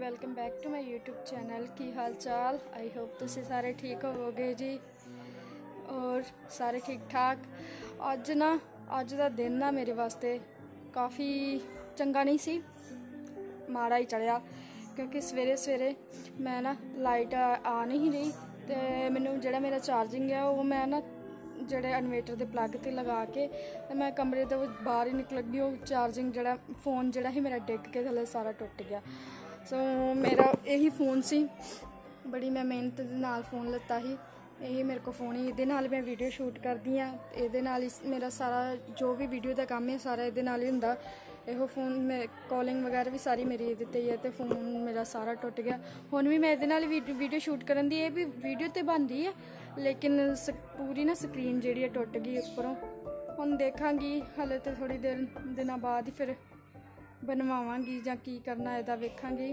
Welcome back to my YouTube channel. की हाल चाल? आई होप तुसी सारे ठीक होवोगे जी और सारे ठीक ठाक। अज दा दिन ना मेरे वास्ते काफ़ी चंगा नहीं सी, माड़ा ही चढ़िया क्योंकि सवेरे सवेरे मैं ना लाइट आ नहीं रही तो मैनू जो मेरा चार्जिंग है वो मैं ना ਜਿਹੜੇ ਇਨਵੇਟਰ ਦੇ ਪਲੱਗ ਤੇ ਲਗਾ ਕੇ ਤੇ ਮੈਂ ਕਮਰੇ ਤੋਂ ਬਾਹਰ ਹੀ ਨਿਕਲ ਗਈ। ਉਹ ਚਾਰजिंग ਜਿਹੜਾ फ़ोन ਜਿਹੜਾ ਸੀ ਮੇਰਾ ਡਿੱਗ ਕੇ ਥੱਲੇ ਸਾਰਾ ਟੁੱਟ ਗਿਆ। ਸੋ ਮੇਰਾ ਇਹੀ फ़ोन ਸੀ, ਬੜੀ ਮੈਂ ਮਿਹਨਤ ਦੇ ਨਾਲ फ़ोन ਲਿੱਤਾ ਸੀ। यही मेरे को फ़ोन ही, ये नाल मैं वीडियो शूट करती हाँ, ये नाल मेरा सारा जो भी वीडियो का काम है सारा ये नाल ही हुंदा। यो फ़ोन में कॉलिंग वगैरह भी सारी मेरी ये ही है तो फ़ोन मेरा सारा टुट गया। हुण भी मैं ये नाल वीडियो शूट करन दी, ये भी वीडियो तो बन रही है लेकिन पूरी ना स्क्रीन जी टुट गई उपरों। हुण देखांगी हले तो थोड़ी देर दिनों बाद ही फिर बनवावांगी जां की करना इहदा वेखांगी।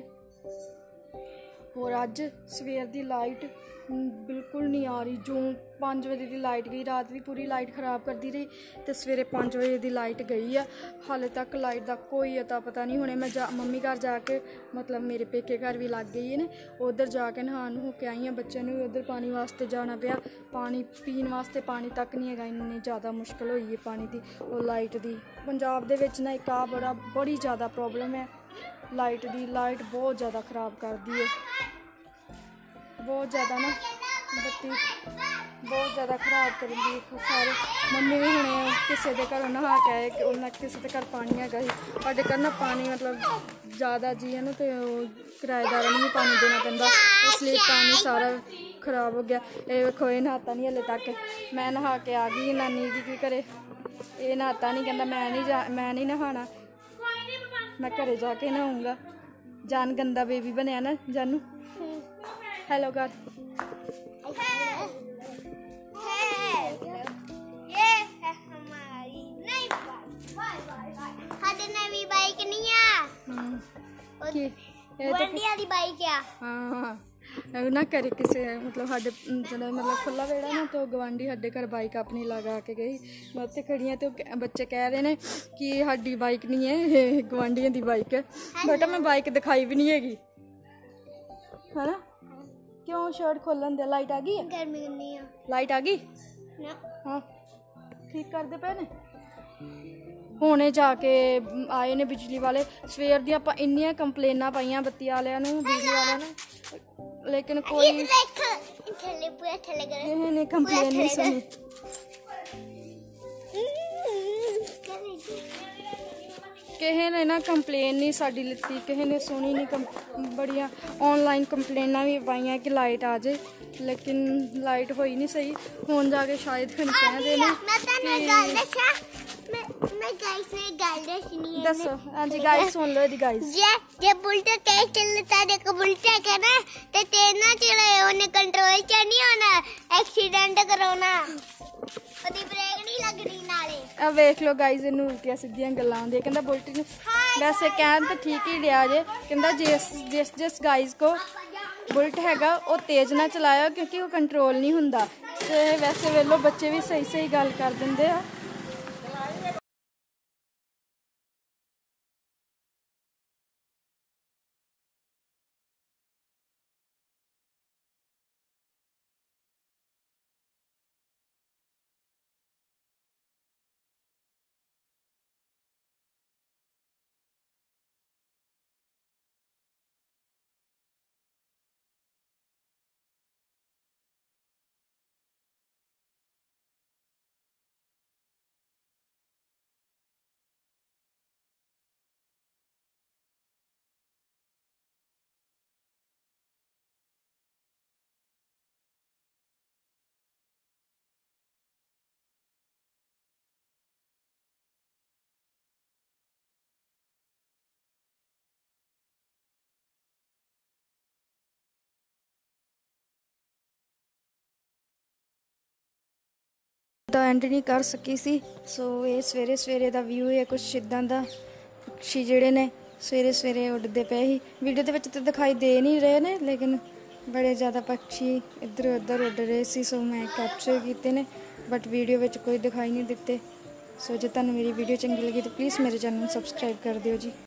और अज सवेर दी लाइट बिल्कुल नहीं आ रही, जो 5 बजे की लाइट गई, रात भी पूरी लाइट खराब करती रही तो सवेरे 5 बजे की लाइट गई है। हाले तक लाइट का कोई अता पता नहीं। हुणे मैं मम्मी घर जाके मतलब मेरे पेके घर भी लग गई है ना, उधर जाके नहा नहू के आई हाँ। बच्चों ने उधर पानी वास्ते जाना पिया, पानी पीने वास्ते पानी तक नहीं है, इन्नी ज़्यादा मुश्किल हुई है पानी की और लाइट की। पंजाब दे विच ना एक बड़ी ज़्यादा प्रॉब्लम है लाइट की। लाइट बहुत ज़्यादा ख़राब करती है, बहुत ज़्यादा ना बत्ती बहुत ज़्यादा खराब करेंगी सारे। मम्मी भी हुणे किसी के घरों नहा के आए, उन्हें किसी के घर पानी है साढ़े घर ना पानी मतलब ज़्यादा जी है ना तो किराएदारों को भी पानी देना पैंदा, इसलिए पानी सारा खराब हो गया। ये वेखो ये नहाता नहीं हले तक, मैं नहा के आ गई। नानी जी की करे ये नहाता नहीं, कहता मैं नहीं नहाना, मैं घरे जाके नहाऊंगा। जान गंदा बेबी बनया ना जानू। हेलो कर ना करे किसी मतलब साढ़े जो मतलब खुला वेड़ा ना तो गवांढी साढ़े घर बाइक अपनी लगा के गई। मैं उत्थे खड़ी हाँ तो बच्चे कह रहे हैं कि साड़ी बाइक नहीं है, गवांढियों की बाइक है। बेटा मैं बाइक दिखाई भी नहीं हैगी है ना। क्यों शर्ट खोलन दे? लाइट आ गई है? गर्मी नहीं है। लाइट आ गई ना? हाँ ठीक करते पे ने। हुणे जाके आए ने बिजली वाले। सवेर दी आपां इन्नियां कंप्लेनां पाईयां बत्ती वालियां नूं, बिजली वालियां नूं, लेकिन कोई किसी ने कंप्लेन नहीं सुनी। किसी ने ना कंप्लेन नहीं साड़ी लिती, किसी ने सुनी नहीं। बड़िया ऑनलाइन कंप्लेनां भी पाईयां कि लाइट आ जाए लेकिन लाइट होई नहीं सही। हुण जाके शायद कह देने दसो। हाँ जी गाइस सुन लो जी गाइस। जे बुलेट तेज चलता देखो बुलेट है ना ते तेज ना चले ओने कंट्रोल च नहीं होना, एक्सीडेंट कराना, ओदी ब्रेक नहीं लगनी नाले। अब वेख लो गाइस इनू उल्टियां सीधियां गल्लां आंदियां। कहंदा बुलेट वैसे कहन तो ठीक ही लिया जे, कहंदा जिस गाइस को बुलेट हैगा वो तेज ना चलाया क्योंकि वो कंट्रोल नहीं हुंदा। ते वैसे वेलो बच्चे भी सही सही गल कर दिंदे आ। तो एंड नहीं कर सकी सी। सो ये सवेरे सवेरे का व्यू है कुछ इदा का। पक्षी जोड़े ने सवेरे सवेरे उड़ते पे ही, वीडियो के तो दिखाई दे नहीं रहे ने लेकिन बड़े ज़्यादा पक्षी इधर उधर उड़ रहे सी। सो मैं कैप्चर किए ने बट वीडियो में कोई दिखाई नहीं दिते। सो जो तुहानू मेरी वीडियो चंगी लगी तो प्लीज़ मेरे चैनल सब्सक्राइब कर दियो जी।